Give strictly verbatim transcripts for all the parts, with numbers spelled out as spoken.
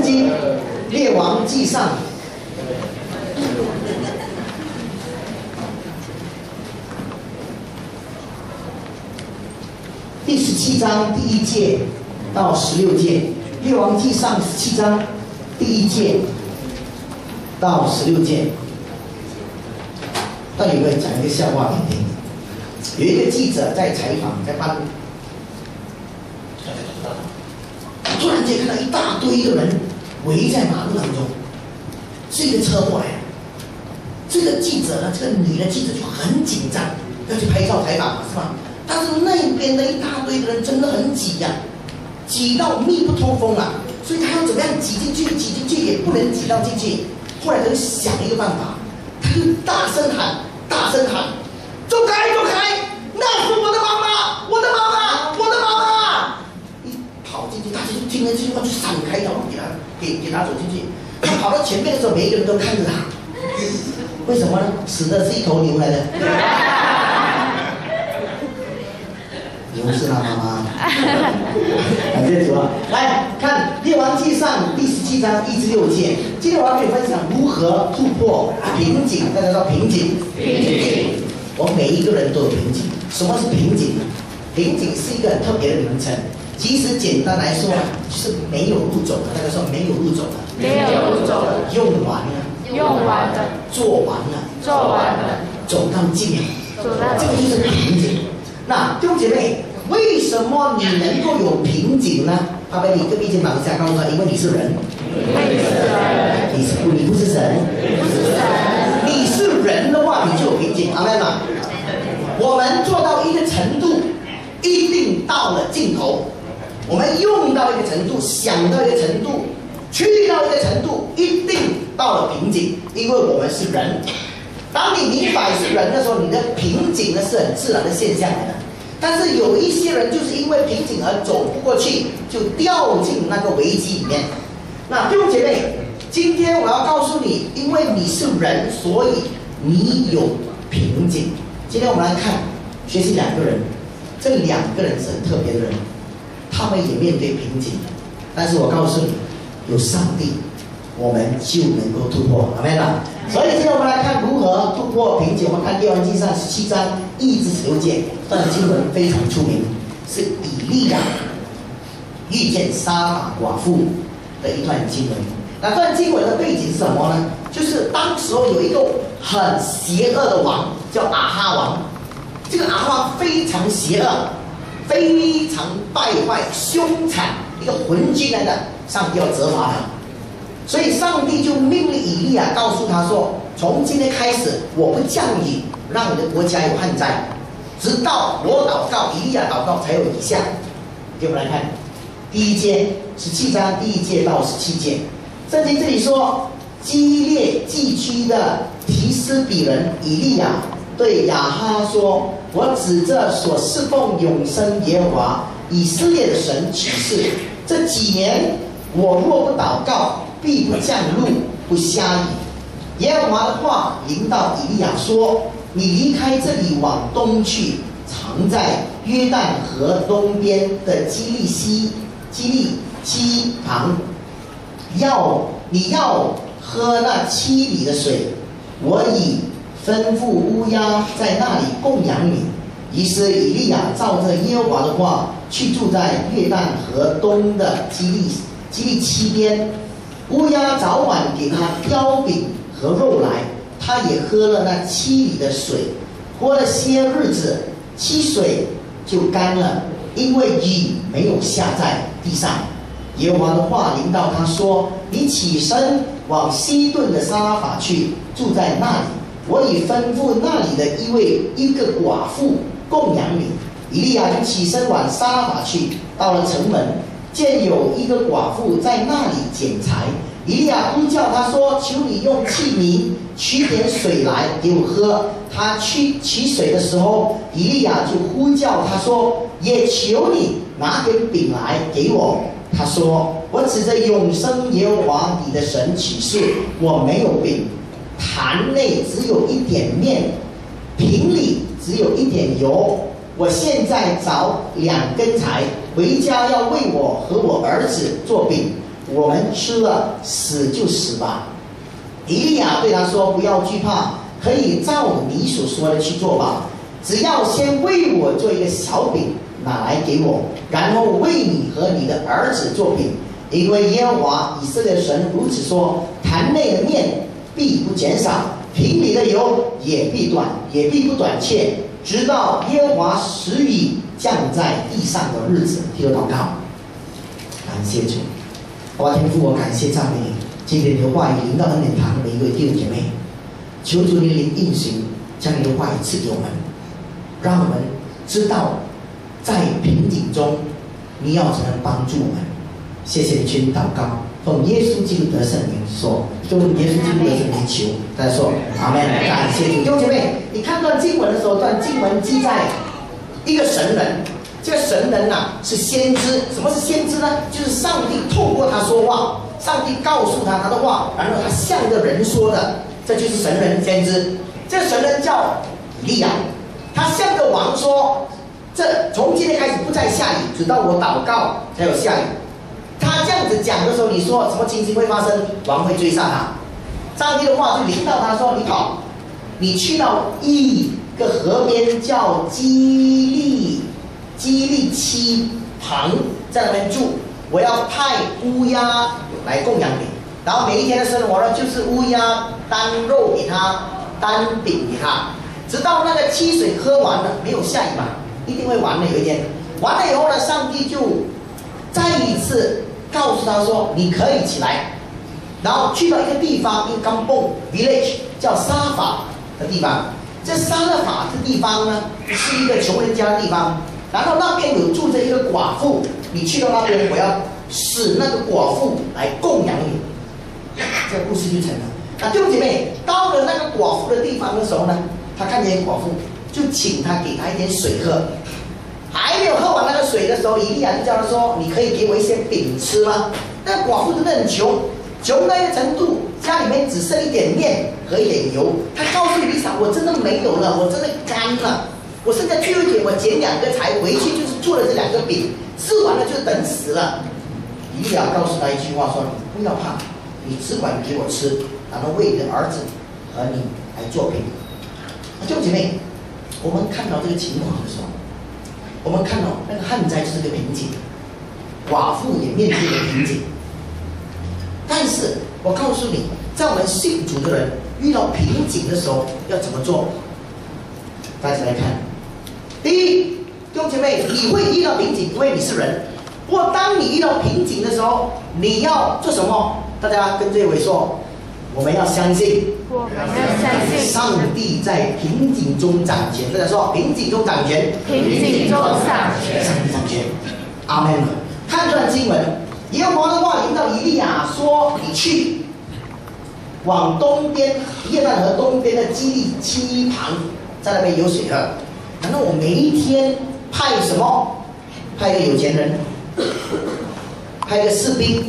经《列王纪上》第十七章第一节到十六节，《列王纪上》十七章第一节到十六节。那有个讲一个笑话给你听。有一个记者在采访，在办，突然间看到一大堆的人围在马路当中，是一个车过来。这个记者呢，这个女的记者就很紧张，要去拍照采访，是吧？但是那边的一大堆的人真的很挤呀、啊，挤到密不通风啊，所以他要怎么样挤进去？挤进去也不能挤到进去。后来他就想一个办法，他就大声喊，大声喊，走开，走开！那是我的妈妈，我的妈妈，我的妈妈！一跑进去，大家就听了这句话就闪开，然后给他给给他走进去。他跑到前面的时候，每一个人都看着他，为什么呢？死的是一头牛来的。牛是他妈妈，感谢主啊！来看《列王纪上》第十七章一至六节。今天我要跟你分享如何突破瓶颈。大家知道瓶颈？瓶颈。我们每一个人都有瓶颈。什么是瓶颈呢？瓶颈是一个很特别的名称。其实简单来说，就是没有路走了。大家说没有路走了。没有路走了。用完了。用完了。做完了。做完了。走到尽了。走到尽。这个就是瓶颈。那弟兄姐妹，为什么你能够有瓶颈呢？阿贝，你跟并肩膀下，告诉他，因为你是人。因为你是人。你是不？你不是神。你不是神。你是人的话，你就有瓶颈。阿贝嘛，我们做到一个程度，一定到了尽头。我们用到一个程度，想到一个程度，去到一个程度，一定到了瓶颈，因为我们是人。当你明白是人的时候，你的瓶颈呢是很自然的现象来的。但是有一些人就是因为瓶颈而走不过去，就掉进那个危机里面。那弟兄姐妹，今天我要告诉你，因为你是人，所以你有瓶颈。今天我们来看学习两个人，这两个人是很特别的人，他们也面对瓶颈，但是我告诉你，有上帝，我们就能够突破。阿们啊！所以今天我们来看如何突破瓶颈。我们看《列王纪上》十七章一至十六节，这段经文非常出名，是以利亚遇见撒玛寡妇的一段经文。那这段经文的背景是什么呢？就是当时候有一个很邪恶的王，叫亚哈王。这个亚哈王非常邪恶，非常败坏、凶残，一个昏君来的，上帝要责罚他。所以上帝就命令以利亚，告诉他说：“从今天开始，我不降雨，让你的国家有旱灾，直到我祷告，以利亚祷告才有以下。”给我们来看第一节，十七章第一节到十七节。圣经这里说，基列寄居的提斯比人以利亚对亚哈说：“我指着所侍奉永生耶和华以色列的神起誓，这几年我若不祷告，必不降露，不下雨。”耶和华的话临到以利亚说：“你离开这里，往东去，藏在约旦河东边的基利西基利溪旁，要你要喝那七里的水。我已吩咐乌鸦在那里供养你。”于是以利亚照着耶和华的话，去住在约旦河东的基利基利溪边。乌鸦早晚给他叼饼和肉来，他也喝了那七里的水。过了些日子，溪水就干了，因为雨没有下在地上。耶和华的话临到他说：“你起身往西顿的撒拉法去，住在那里。我已吩咐那里的一位一个寡妇供养你。”以利亚就起身往撒拉法去，到了城门，见有一个寡妇在那里捡柴。以利亚呼叫他说：“求你用器皿取点水来给我喝。”他去取水的时候，以利亚就呼叫他说：“也求你拿点饼来给我。”他说：“我指着永生耶和华你的神起誓，我没有饼，坛内只有一点面，瓶里只有一点油。我现在找两根柴，回家要为我和我儿子做饼。 我们吃了，死就死吧。以利亚对他说：“不要惧怕，可以照你所说的去做吧。只要先为我做一个小饼，拿来给我，然后为你和你的儿子做饼。因为耶和华以色列神如此说：坛内的面必不减少，瓶里的油也必短，也必不短缺，直到耶和华使雨降在地上的日子。”提头祷告，感谢主，我天父，我感谢赞美你。今天你的话语临到恩典堂每一位弟兄姐妹，求主你的灵运行，将你的话语赐给我们，让我们知道在瓶颈中你要怎样帮助我们。谢谢你，全祷告，奉耶稣基督的圣名说，奉耶稣基督的圣名求，大家说阿门。感谢主，弟兄姐妹，你看段经文的时候，段经文记载一个神人，这个神人啊是先知。什么是先知呢？就是上帝透过他说话，上帝告诉他他的话，然后他向着人说的，这就是神人先知。这个神人叫以利亚，他向着王说：“这从今天开始不再下雨，直到我祷告才有下雨。”他这样子讲的时候，你说什么情形会发生？王会追上他。上帝的话就临到他说：“你跑，你去到一个河边叫基利基利溪旁，在那边住。我要派乌鸦来供养你，然后每一天的生活呢，就是乌鸦单肉给他，单饼给他，直到那个溪水喝完了，没有下雨嘛，一定会完的。有一天完了以后呢，上帝就再一次告诉他说：“你可以起来。”然后去到一个地方，一个冈蹦 village 叫沙法的地方。这沙法这地方呢，是一个穷人家的地方。然后那边有住着一个寡妇，你去到那边，我要使那个寡妇来供养你。这个故事就成了。那弟兄姐妹，到了那个寡妇的地方的时候呢，他看见寡妇，就请他给他一点水喝。还没有喝完那个水的时候，以利亚就叫他说：“你可以给我一些饼吃吗？”那寡妇真的很穷，穷到一个程度，家里面只剩一点面和一点油。他告诉以利亚：“我真的没有了，我真的干了。我现在最后一点，我捡两个柴回去，就是做了这两个饼，吃完了就等死了。”以利亚告诉他一句话说：“你不要怕，你只管给我吃，然后为你的儿子和你来做饼。”弟兄姐妹，我们看到这个情况的时候，我们看到那个旱灾就是个瓶颈，寡妇也面对了瓶颈。但是我告诉你，在我们信主的人遇到瓶颈的时候要怎么做？大家来看，第一，弟兄姐妹，你会遇到瓶颈，因为你是人。不过当你遇到瓶颈的时候，你要做什么？大家跟这位说，我们要相信， 我们要相信上帝在瓶颈中掌权。大家说，瓶颈中掌权， 瓶颈中掌权， 上帝掌权。阿门。看这段经文，耶和华的话临到以利亚说：“你去往东边约旦河东边的基利溪旁，在那边有水喝。然后我每一天派什么？派一个有钱人，派一个士兵，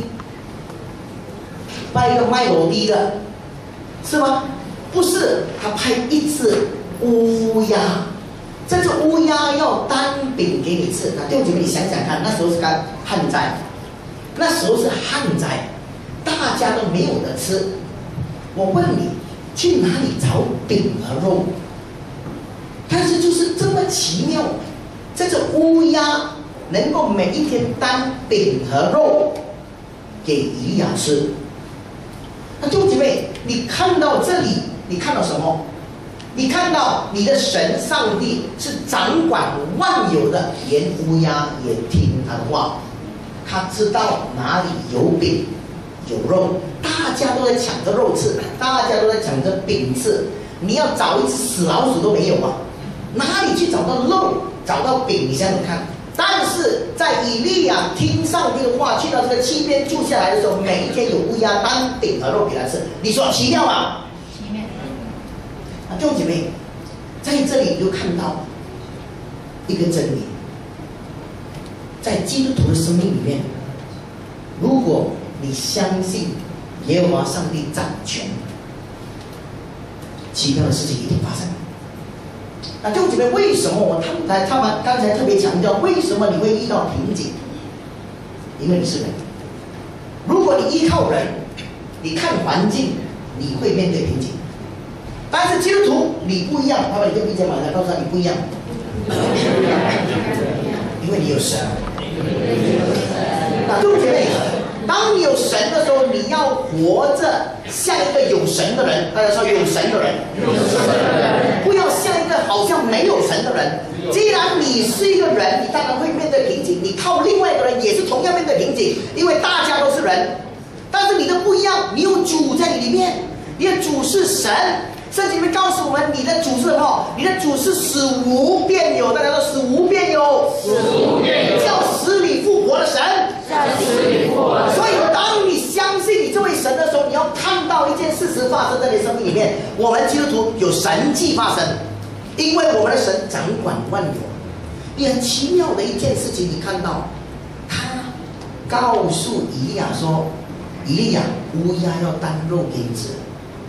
派一个卖裸的的，是吗？不是，他派一只乌鸦。这只乌鸦要单饼给你吃。那弟兄姐妹，你想想看，那时候是干旱灾，那时候是旱灾，大家都没有得吃。我问你，去哪里找饼和肉？但是就是这么奇妙，这只乌鸦能够每一天单饼和肉给以利亚吃。那弟兄姐妹，你看到这里，你看到什么？你看到你的神上帝是掌管万有的，连乌鸦也听他的话。他知道哪里有饼有肉，大家都在抢着肉吃，大家都在抢着饼吃。你要找一只死老鼠都没有啊，哪里去找到肉找到饼？你想想看。但是在以利亚听上帝的话，去到这个溪边住下来的时候，每一天有乌鸦单饼和肉给他吃。你说奇妙吗？ 奇妙。 啊，弟兄姐妹，在这里你就看到一个真理，在基督徒的生命里面，如果你相信耶和华上帝掌权，奇妙的事情一定发生。那弟兄姐妹，为什么我他们他们刚才特别强调，为什么你会遇到瓶颈？因为你是人， 如果你依靠人，你看环境，你会面对瓶颈。但是基督徒你不一样，爸爸，你跟并肩马上告诉他你不一样，因为你有神。那弟兄姐妹，当你有神的时候，你要活着像一个有神的人。大家说有神的人，有神的人，不要像一个好像没有神的人。既然你是一个人，你当然会面对瓶颈。你靠另外一个人也是同样面对瓶颈，因为大家都是人。但是你的不一样，你有主在你里面，你的主是神。圣经里面告诉我们，你的主是什么？你的主是使无变有。大家说使无变有， 使无变有， 叫使你复活的神， 叫使你复活的神。 所以当你相信你这位神的时候，你要看到一件事实发生在你生命里面。我们基督徒有神迹发生，因为我们的神掌管万有。你很奇妙的一件事情，你看到他告诉以利亚说：“以利亚，乌鸦要当肉给你吃。”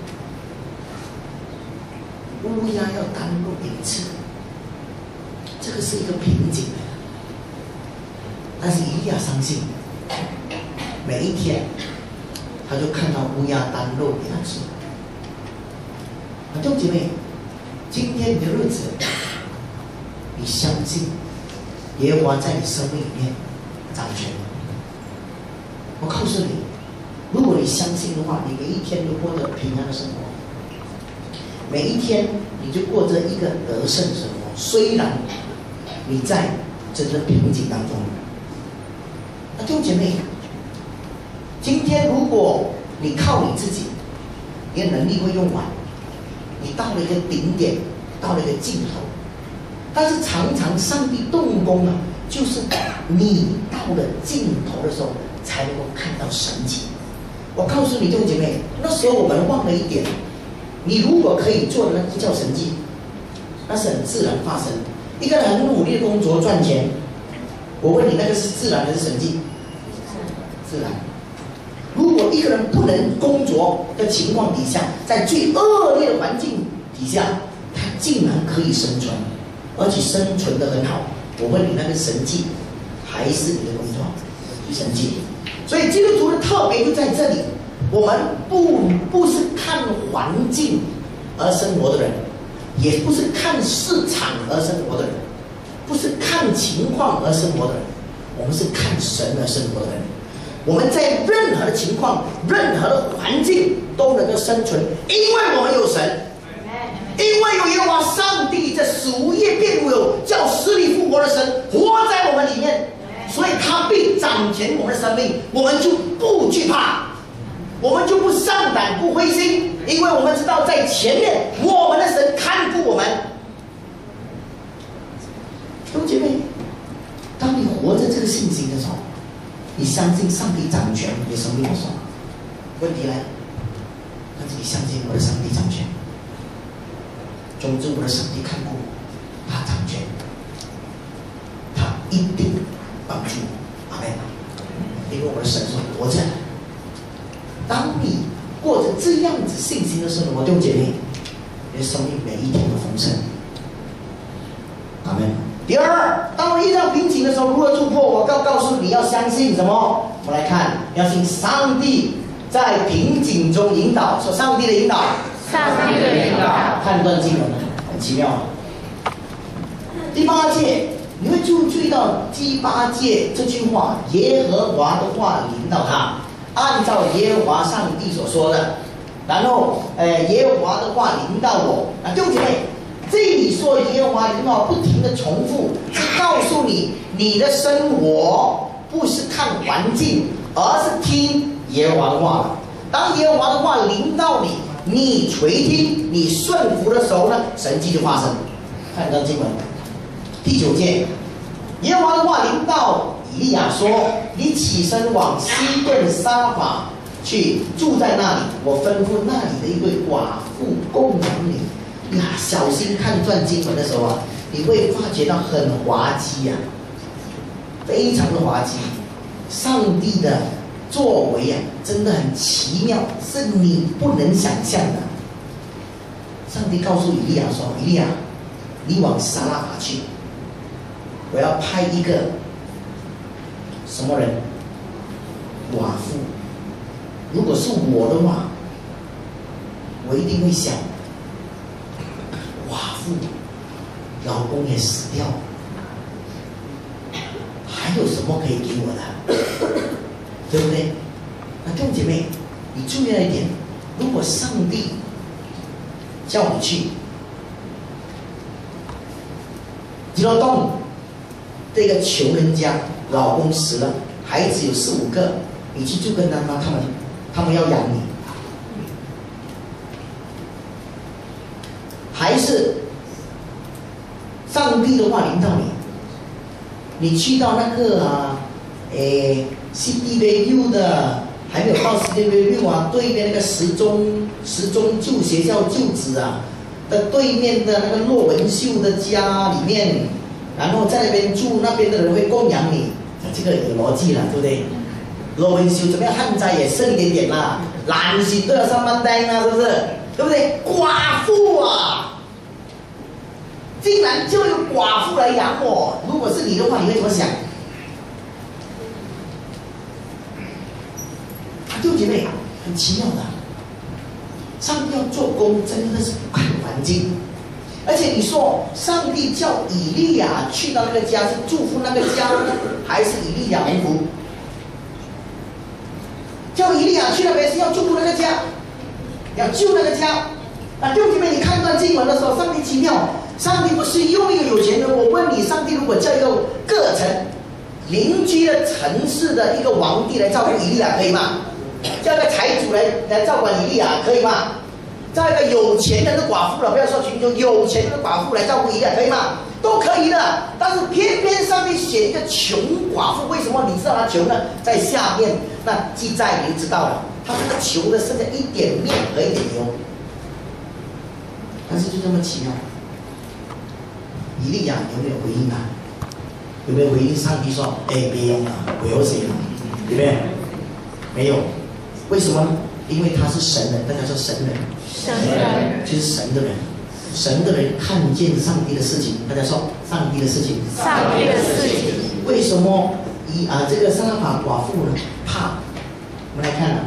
乌鸦要当肉给你吃，这个是一个瓶颈。但是以利亚相信，每一天他就看到乌鸦当肉给他吃。弟兄姐妹，今天你的日子，你相信耶和华在你生命里面掌权。我告诉你，如果你相信的话，你每一天都过着平安的生活。每一天你就过着一个得胜生活，虽然你在真的瓶颈当中。那弟兄姐妹，今天如果你靠你自己，你的能力会用完，你到了一个顶点，到了一个尽头。但是常常上帝动工啊，就是你到了尽头的时候，才能够看到神迹。我告诉你弟兄姐妹，那时候我们忘了一点。你如果可以做的，那不叫神迹，那是很自然发生。一个人很努力的工作赚钱，我问你，那个是自然还是神迹？自然。如果一个人不能工作的情况底下，在最恶劣的环境底下，他竟然可以生存，而且生存得很好，我问你，那个神迹还是你的工作神迹？所以基督徒的特别就在这里。我们不不是看环境而生活的人，也不是看市场而生活的人，不是看情况而生活的人，我们是看神而生活的人。我们在任何的情况、任何的环境都能够生存，因为我们有神，因为有耶和华上帝这使无业变无有，叫使你复活的神活在我们里面，所以他必掌权我们的生命，我们就不惧怕。我们就不上胆不灰心，因为我们知道在前面我们的神看顾我们。弟兄姐妹，当你活着这个信心的时候，你相信上帝掌权你的生命的时候，问题来了，但是你相信我的上帝掌权。总之我的上帝看顾我，他掌权，他一定帮助我。阿们。因为我的神说活着。当你过着这样子信心的生活，弟兄姐妹，你的生命每一天都丰盛。阿们。第二，当我遇到瓶颈的时候，如何突破？我告告诉你要相信什么？我们来看，要信上帝在瓶颈中引导。说上帝的引导， 上帝的引导。 判断经文很奇妙。第八节，你会注注意到第八节这句话，耶和华的话引导他。按照耶和华上帝所说的，然后，呃，耶和华的话领导我。啊，弟兄姐妹，这里说耶和华领导，不停的重复，是告诉你，你的生活不是看环境，而是听耶和华的话。当耶和华的话领导你，你垂听，你顺服的时候呢，神迹就发生。看到经文，第九节，耶和华的话领导以利亚说：“你起身往西顿沙法去，住在那里。我吩咐那里的一位寡妇供养你。”呀，小心看段经文的时候啊，你会发觉到很滑稽呀、啊，非常的滑稽。上帝的作为啊，真的很奇妙，是你不能想象的。上帝告诉以利亚说：“以利亚，你往撒拉法去，我要派一个什么人？寡妇如果是我的话，我一定会想，寡妇，老公也死掉，还有什么可以给我的？对不对？那弟兄姐妹，你注意了一点，如果上帝叫你去吉罗洞这个穷人家，老公死了，孩子有四五个，你去就跟他妈他们，他们要养你，还是上帝的话领导你，你去到那个啊，诶 C D V U 的，还没有到 C D V U 啊，对面那个时钟时钟旧学校旧址啊的对面的那个骆文秀的家里面，然后在那边住，那边的人会供养你，这个有逻辑了，对不对？骆文秀怎么样？旱灾也剩一点点啦，懒醒都要上班单啊，是不是？对不对？寡妇啊，竟然就有寡妇来养我，如果是你的话，你会怎么想？弟兄姐妹，很奇妙的，上帝要做工，真的是不看环境。而且你说，上帝叫以利亚去到那个家，是祝福那个家呢，还是以利亚蒙福？叫以利亚去那边是要祝福那个家，要救那个家。啊，弟兄姐妹，你看段经文的时候，上帝奇妙，上帝不是用一个有钱人。我问你，上帝如果叫一个各城邻居的城市的一个皇帝来照顾以利亚，可以吗？叫一个财主来来照管以利亚，可以吗？叫一个有钱人的寡妇了，不要说穷穷，有钱人的寡妇来照顾以利亚，可以吗？都可以的。但是偏偏上帝选一个穷寡妇，为什么你知道他穷呢？在下面那记载你就知道了，他这个穷的剩下一点面和一点油，但是就这么奇妙。以利亚有没有回应啊？有没有回应上帝说：“哎，别用了，我有谁了？”有没有？没有。为什么呢？因为他是神人，大家说神人， 神人就是神的人，神的人看见上帝的事情，大家说上帝的事情， 上帝的事情。 为什么以啊这个撒拉法寡妇呢怕？我们来看啊，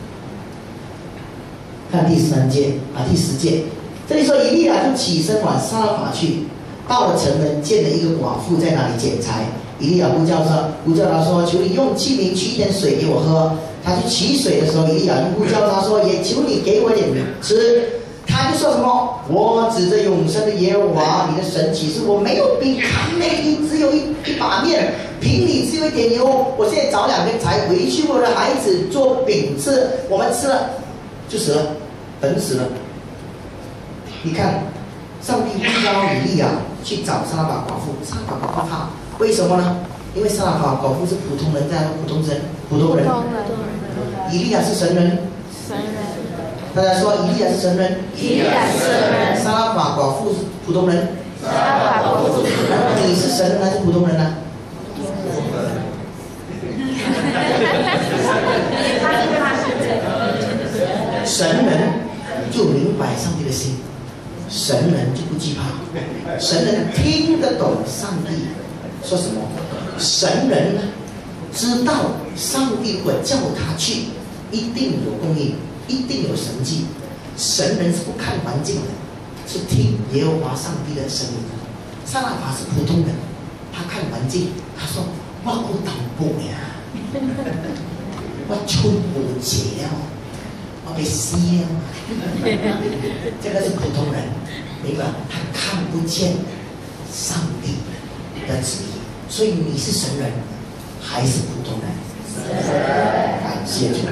看第十三节啊第十节，这里说以利亚就起身往撒拉法去，到了城门，见了一个寡妇在那里捡柴。以利亚呼叫说，呼叫他说：“求你用器皿取一点水给我喝。”他去取水的时候，以利亚就呼叫他说：“也求你给我点吃。”他就说什么：“我指着永生的耶和华你的神起誓，我没有饼糠内里只有一一把面，瓶里只有一点油。我现在找两根柴回去，我的孩子做饼吃，我们吃了就死了，等死了。”你看，上帝呼召以利亚去找撒拉法寡妇，撒拉法寡妇怕，为什么呢？因为撒拉法寡妇是普通人，在普通人，普通人。以利亚是神人， 神人。 大家说以利亚是神人， 以利亚是神人。 撒拉法寡妇是普通人， 撒拉法寡妇是普通人。 你是神人还是普通人呢？神人就明白上帝的心，神人就不惧怕，神人听得懂上帝说什么，神人呢知道上帝如果叫他去，一定有供应，一定有神迹。神人是不看环境的，是听耶和华上帝的声音。撒拉法是普通人，他看环境，他说：“我好淡薄呀，我出不节哦，我被死了。”这个是普通人，明白？他看不见上帝的旨意，所以你是神人还是普通人？感谢主。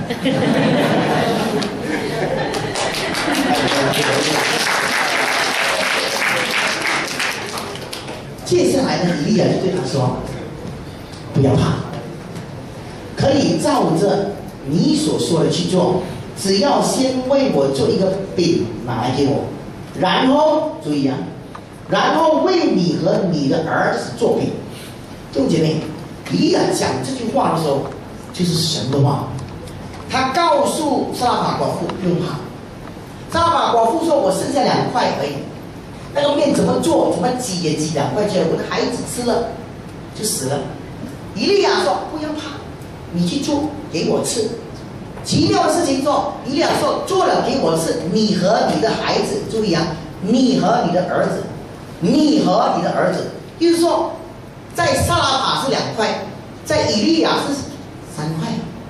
接下来呢，以利亚就对他说：“不要怕，可以照着你所说的去做，只要先为我做一个饼拿来给我，然后注意啊，然后为你和你的儿子做饼。”弟兄姐妹，以利亚讲这句话的时候，就是神的话。他告诉撒拉法寡妇不用怕。撒拉法寡妇说：“我剩下两块而已，那个面怎么做，怎么挤也挤两块钱，我的孩子吃了就死了。”以利亚说：“不要怕，你去做给我吃。” 奇妙的事情做，以利亚说做了给我是你和你的孩子，注意啊，你和你的儿子，你和你的儿子，就是说，在撒拉法是两块，在以利亚是三块，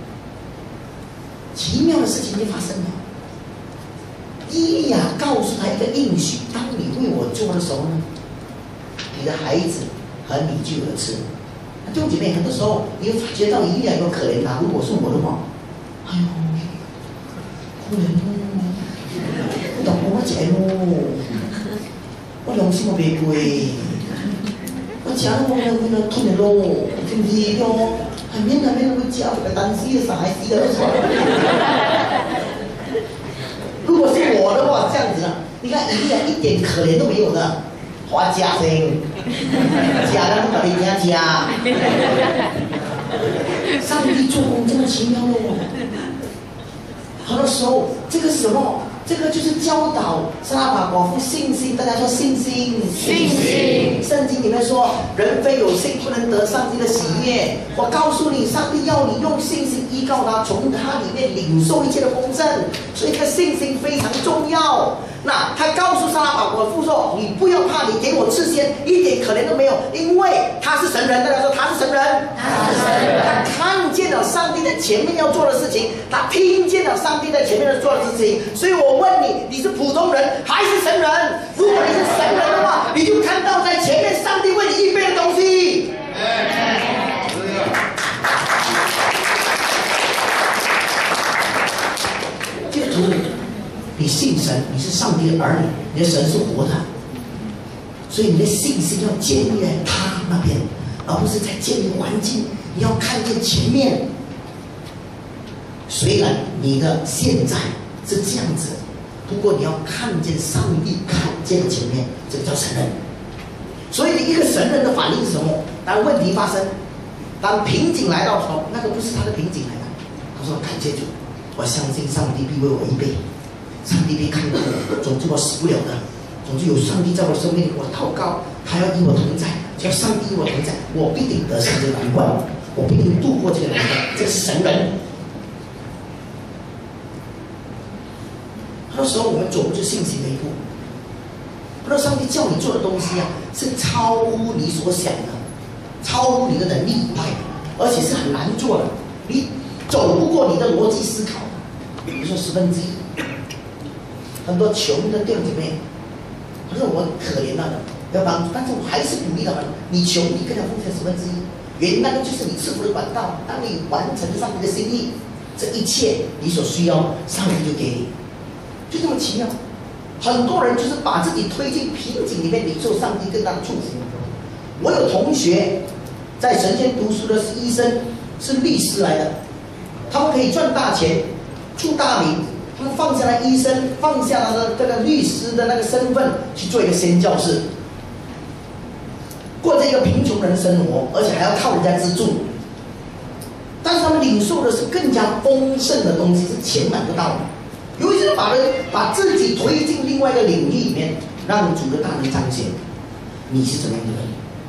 奇妙的事情就发生了。以利亚告诉他一个应许：当你为我做的时候呢，你的孩子和你就有吃。弟兄姐妹，很多时候你会觉得到以利亚有可怜他，如果是我的话，哎呦，可怜哦，我懂我钱哦，我良心我袂过，我吃了我那那个吞的咯，对不对咯？还免还免我吃，我担心的啥孩子的啥。如果是我的话，这样子啊，你看以利亚一点可怜都没有的。花家生，家人不给人家家，上帝做工这么奇妙哦。很多时候，这个什么，这个就是教导撒拉法寡妇信心。大家说信心， 信心。 圣经里面说，人非有信不能得上帝的喜悦。我告诉你，上帝要你用信心依靠他，从他里面领受一切的丰盛。所以，这个信心非常重要。那他告诉撒拉法寡妇说：“你不要怕，你给我吃先，一点可怜都没有，因为他是神人。”大家说他是神人， 他是神人。 他看见了上帝在前面要做的事情，他听见了上帝在前面要做的事情。所以我问你，你是普通人还是神人？如果你是神人的话，你就看到在前面上帝为你预备的东西。基督徒，你信神，你是上帝的儿女，你的神是活的，所以你的信心要建立在他那边，而不是在建立环境。你要看见前面，虽然你的现在是这样子，不过你要看见上帝看见的前面，这个叫神人。所以一个神人的反应是什么？当问题发生，当瓶颈来到的时候，那个不是他的瓶颈来的。他说：“感谢主，我相信上帝必为我预备。上帝必看顾我，总之我死不了的。总之有上帝在我生命里，我祷告，他要与我同在，只要上帝与我同在，我必定得胜这个难关，我必定度过这个难关。这是神人。很多时候我们走不出信心的一步。很多上帝叫你做的东西啊，是超乎你所想的，超乎你的能力以外的，而且是很难做的，你走不过你的逻辑思考。比如说十分之一。很多穷的弟兄姐妹，可是我可怜他们，要帮助，但是我还是鼓励他们：你穷，你更要奉献十分之一。原因那个就是你赐福的管道。当你完成上帝的心意，这一切你所需要，上帝就给你，就这么奇妙。很多人就是把自己推进瓶颈里面，领受上帝更大的祝福。我有同学在神仙读书的是医生，是律师来的，他们可以赚大钱，出大名。他们放下了医生，放下了这个律师的那个身份，去做一个宣教士，过着一个贫穷人的生活，而且还要靠人家资助。但是他们领受的是更加丰盛的东西，是钱买不到的。有一些人把人把自己推进另外一个领域里面，让主的大能彰显。你是怎么样的人？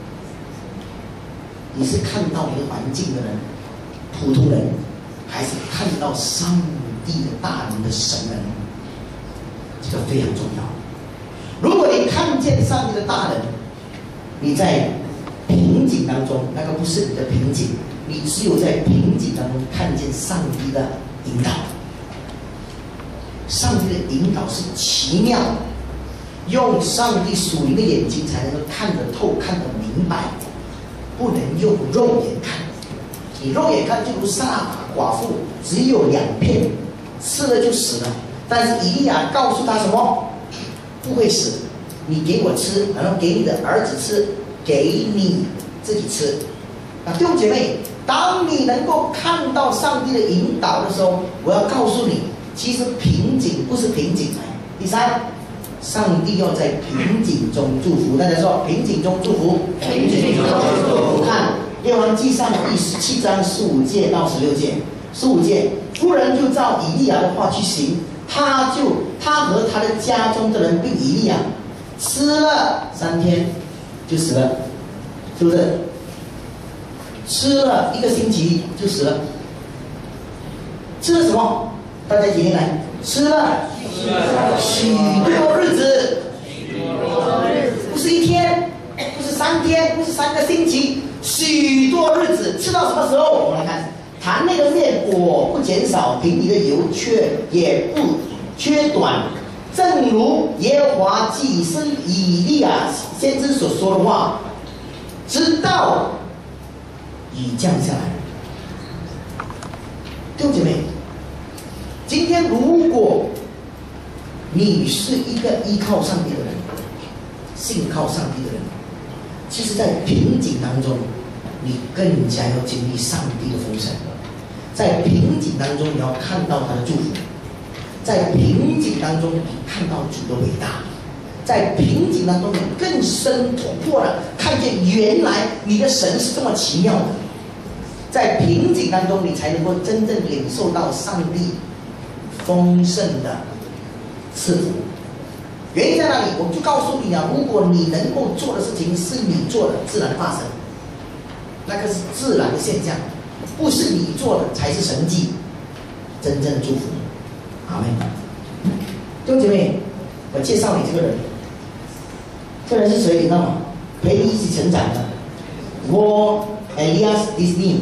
你是看到你的环境的人，普通人，还是看到上帝的大能的神人？这个非常重要。如果你看见上帝的大能，你在瓶颈当中，那个不是你的瓶颈，你只有在瓶颈当中看见上帝的引导。上帝的引导是奇妙，用上帝属灵的眼睛才能够看得透、看得明白，不能用肉眼看。你肉眼看，就如撒拉法寡妇只有两片，吃了就死了。但是以利亚告诉他什么？不会死，你给我吃，然后给你的儿子吃，给你自己吃。啊，弟兄姐妹，当你能够看到上帝的引导的时候，我要告诉你，其实瓶颈不是瓶颈。第三，上帝要在瓶颈中祝福。大家说，瓶颈中祝福。瓶颈中祝福。看《列王纪上》第十七章十五节到十六节。十五节，夫人就照以利亚的话去行，他就他和他的家中的人并以利亚吃了三天就死了，是不是？吃了一个星期就死了。 吃了什么？大家一起来，吃了许多日子，不是一天，不是三天，不是三个星期，许多日子，吃到什么时候？我们来看，坛内的面果不减少，瓶里的油却也不缺短，正如耶和华祭司以利亚先知所说的话，直到雨降下来。弟兄姐妹，今天如果你是一个依靠上帝的人，信靠上帝的人，其实在瓶颈当中，你更加要经历上帝的丰盛。在瓶颈当中，你要看到他的祝福；在瓶颈当中，你看到主的伟大；在瓶颈当中，你更深突破了，看见原来你的神是这么奇妙的。在瓶颈当中，你才能够真正领受到上帝丰盛的赐福。原因在哪里？我就告诉你啊，如果你能够做的事情是你做的，自然发生，那个是自然的现象，不是你做的才是神迹，真正的祝福。阿们。弟兄姐妹，我介绍你这个人，这人是谁？你知道吗？陪你一起成长的 Walt Elias Disney，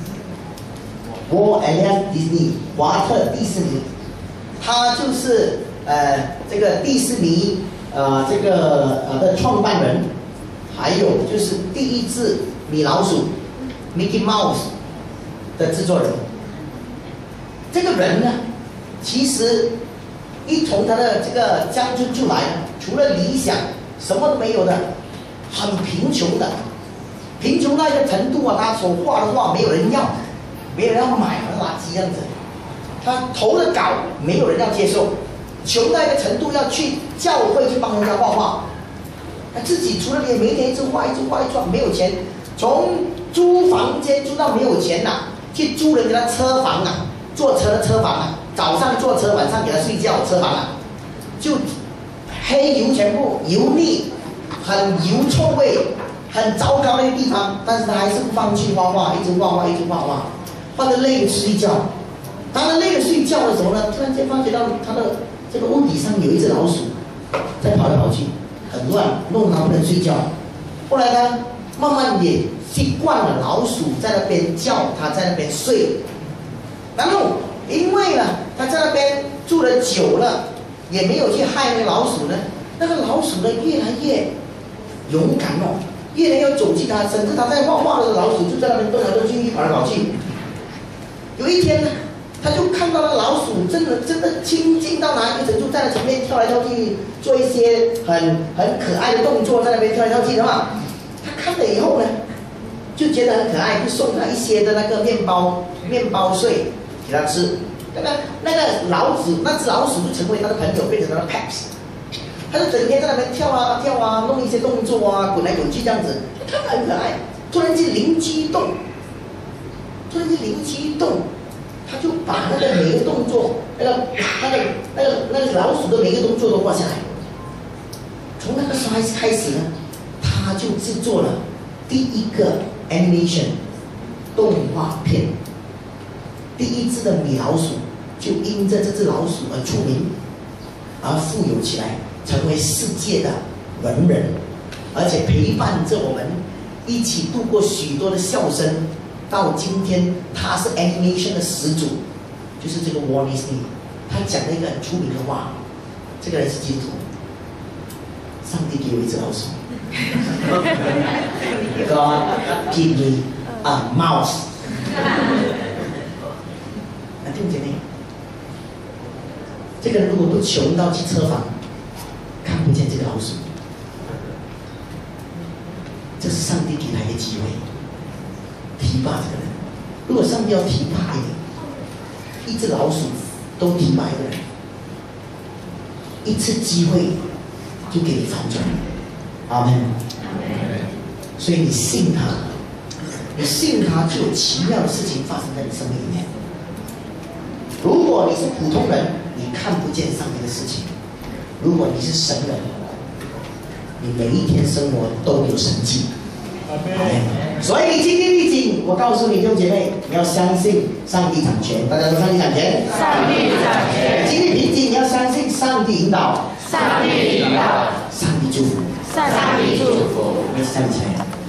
Walt Elias Disney， 华特迪士尼，他就是呃这个迪士尼呃这个呃的创办人，还有就是第一只米老鼠 Mickey Mouse 的制作人。这个人呢，其实一从他的这个乡村出来，除了理想，什么都没有的，很贫穷的，贫穷到一个程度啊，他所画的画没有人要，没有人要买，很垃圾这样子。他投的稿没有人要接受，穷到一个程度要去教会去帮人家画画，他自己除了也每天一直画一直画一直画，没有钱，从租房间租到没有钱呐、啊，去租人给他车房啊，坐车的车房啊，早上坐车，晚上给他睡觉车房啊，就黑油全部油腻，很油臭味，很糟糕的一个地方，但是他还是不放弃画画，一直画画，一直画画，画得累了睡觉。当他累了睡觉的时候呢，突然间发觉到他的这个屋顶上有一只老鼠在跑来跑去，很乱，弄得他不能睡觉。后来呢，慢慢也习惯了老鼠在那边叫，他在那边睡。然后因为呢，他在那边住了久了，也没有去害那个老鼠呢，那个老鼠呢越来越勇敢哦，越来越走近他，甚至他在画画的时候，老鼠就在那边动来动去，跑来跑去。有一天呢，他就看到那老鼠真的真的亲近到哪一个程度，在他前面跳来跳去，做一些很很可爱的动作，在那边跳来跳去的嘛。他看了以后呢，就觉得很可爱，就送他一些的那个面包面包碎给他吃。那个那个老鼠，那只老鼠就成为他的朋友，变成他的 pets。他就整天在那边跳啊跳啊，弄一些动作啊，滚来滚去这样子，看着很可爱。突然间灵机一动，突然间灵机一动，他就把那个每个动作，那个那个那个那个老鼠的每个动作都画下来。从那个时候开始呢，他就制作了第一个 animation 动画片。第一只的米老鼠就因着这只老鼠而出名，而富有起来，成为世界的文人，而且陪伴着我们一起度过许多的笑声。到今天，他是 animation 的始祖，就是这个 Walt Disney。他讲了一个很出名的话，这个人是基督徒，上帝给我一只老鼠God give me a mouse。那弟兄姐妹，这个人如果不穷到去车房看不见这个老鼠，这是上帝给他一个机会，提拔这个人。如果上帝要提拔一个一只老鼠都提拔一个人，一次机会就给你翻转。阿门。所以你信他，你信他，就有奇妙的事情发生在你生命里面。如果你是普通人，你看不见上帝的事情；如果你是神人，你每一天生活都有神迹。 所以经历逆境，我告诉你弟兄姐妹，你要相信上帝掌权。大家说上帝掌权。 上帝掌权。 经历瓶颈，你要相信上帝引导。 上帝引导。 上帝祝福。 上帝祝福。 我们一起站起来。